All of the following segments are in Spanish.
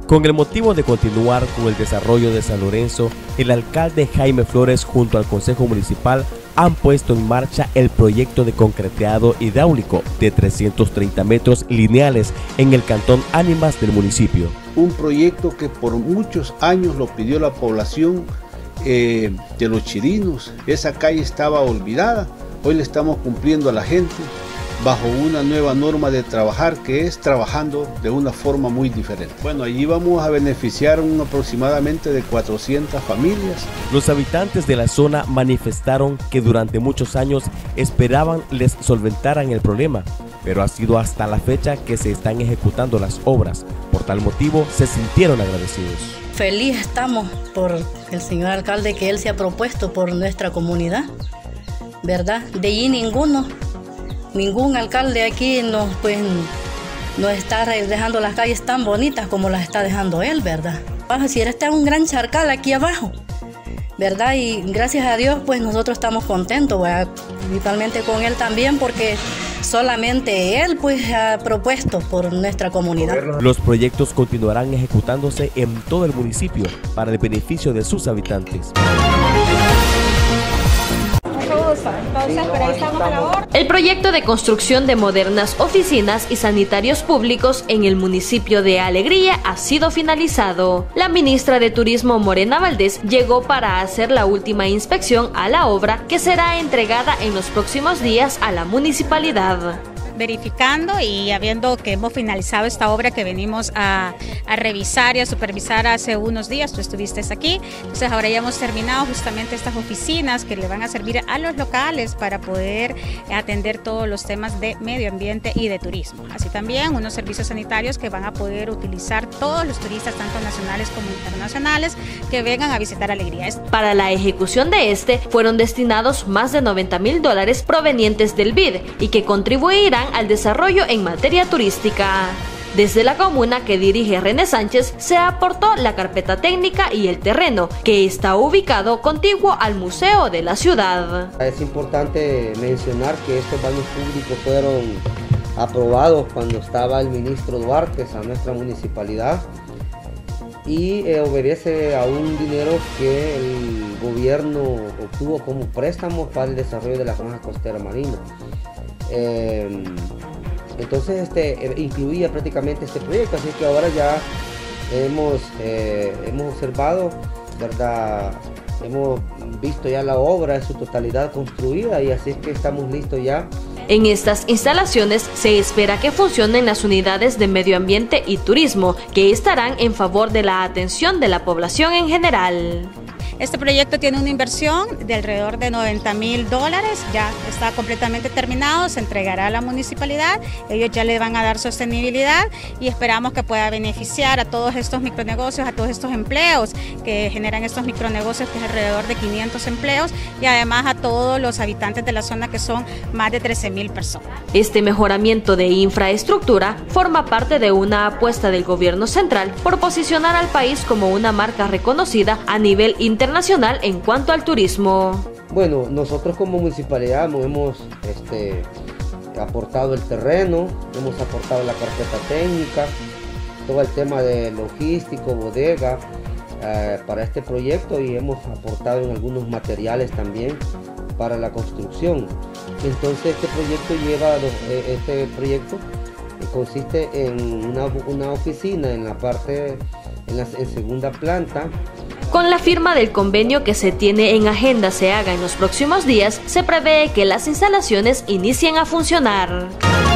Con el motivo de continuar con el desarrollo de San Lorenzo, el alcalde Jaime Flores junto al Consejo Municipal han puesto en marcha el proyecto de concretado hidráulico de 330 metros lineales en el cantón Ánimas del municipio. Un proyecto que por muchos años lo pidió la población de los Chirinos. Esa calle estaba olvidada, hoy le estamos cumpliendo a la gente bajo una nueva norma de trabajar, que es trabajando de una forma muy diferente. Bueno, allí vamos a beneficiar aproximadamente de 400 familias. Los habitantes de la zona manifestaron que durante muchos años esperaban les solventaran el problema, pero ha sido hasta la fecha que se están ejecutando las obras. Por tal motivo, se sintieron agradecidos. Feliz estamos por el señor alcalde que él se ha propuesto por nuestra comunidad, ¿verdad? De allí ningún alcalde aquí nos está dejando las calles tan bonitas como las está dejando él, ¿verdad? Si está un gran charcal aquí abajo, ¿verdad? Y gracias a Dios, pues nosotros estamos contentos, ¿verdad? Principalmente con él también, porque solamente él pues ha propuesto por nuestra comunidad. Los proyectos continuarán ejecutándose en todo el municipio para el beneficio de sus habitantes. El proyecto de construcción de modernas oficinas y sanitarios públicos en el municipio de Alegría ha sido finalizado. La ministra de Turismo, Morena Valdés, llegó para hacer la última inspección a la obra, que será entregada en los próximos días a la municipalidad. Verificando y habiendo que hemos finalizado esta obra que venimos a revisar y a supervisar hace unos días, tú estuviste aquí, entonces ahora ya hemos terminado justamente estas oficinas que le van a servir a los locales para poder atender todos los temas de medio ambiente y de turismo, así también unos servicios sanitarios que van a poder utilizar todos los turistas, tanto nacionales como internacionales, que vengan a visitar Alegría. Para la ejecución de este fueron destinados más de $90,000 provenientes del BID y que contribuirán al desarrollo en materia turística. Desde la comuna que dirige René Sánchez se aportó la carpeta técnica y el terreno, que está ubicado contiguo al museo de la ciudad. Es importante mencionar que estos baños públicos fueron aprobados cuando estaba el ministro Duarte a nuestra municipalidad y obedece a un dinero que el gobierno obtuvo como préstamo para el desarrollo de la franja costera marina. Entonces incluía prácticamente este proyecto, así que ahora ya hemos observado, ¿verdad? Hemos visto ya la obra en su totalidad construida y así es que estamos listos ya. En estas instalaciones se espera que funcionen las unidades de medio ambiente y turismo, que estarán en favor de la atención de la población en general. Este proyecto tiene una inversión de alrededor de $90,000, ya está completamente terminado, se entregará a la municipalidad, ellos ya le van a dar sostenibilidad y esperamos que pueda beneficiar a todos estos micronegocios, a todos estos empleos que generan estos micronegocios, que es alrededor de 500 empleos, y además a todos los habitantes de la zona, que son más de 13,000 personas. Este mejoramiento de infraestructura forma parte de una apuesta del gobierno central por posicionar al país como una marca reconocida a nivel internacional en cuanto al turismo. Bueno, nosotros como municipalidad hemos aportado el terreno, hemos aportado la carpeta técnica, todo el tema de logístico, bodega para este proyecto, y hemos aportado en algunos materiales también para la construcción. Entonces este proyecto consiste en una oficina en segunda planta. Con la firma del convenio que se tiene en agenda se haga en los próximos días, se prevé que las instalaciones inicien a funcionar.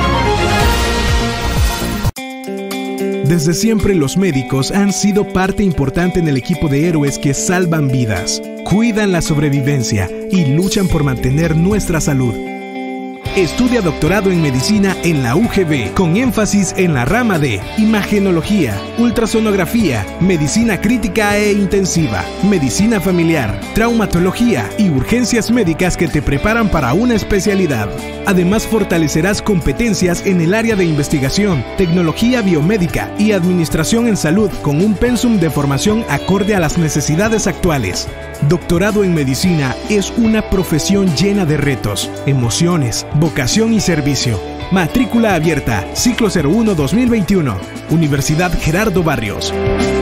Desde siempre los médicos han sido parte importante en el equipo de héroes que salvan vidas, cuidan la sobrevivencia y luchan por mantener nuestra salud. Estudia doctorado en medicina en la UGB, con énfasis en la rama de imagenología, ultrasonografía, medicina crítica e intensiva, medicina familiar, traumatología y urgencias médicas que te preparan para una especialidad. Además, fortalecerás competencias en el área de investigación, tecnología biomédica y administración en salud, con un pensum de formación acorde a las necesidades actuales. Doctorado en medicina es una profesión llena de retos, emociones, vocación y servicio. Matrícula abierta, ciclo 01-2021, Universidad Gerardo Barrios.